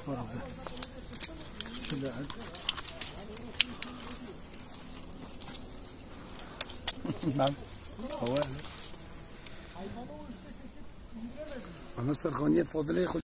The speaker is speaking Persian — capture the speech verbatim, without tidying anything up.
الفرق ده اللي قاعد نعم هو عناصر الخونية تفضل ياخذ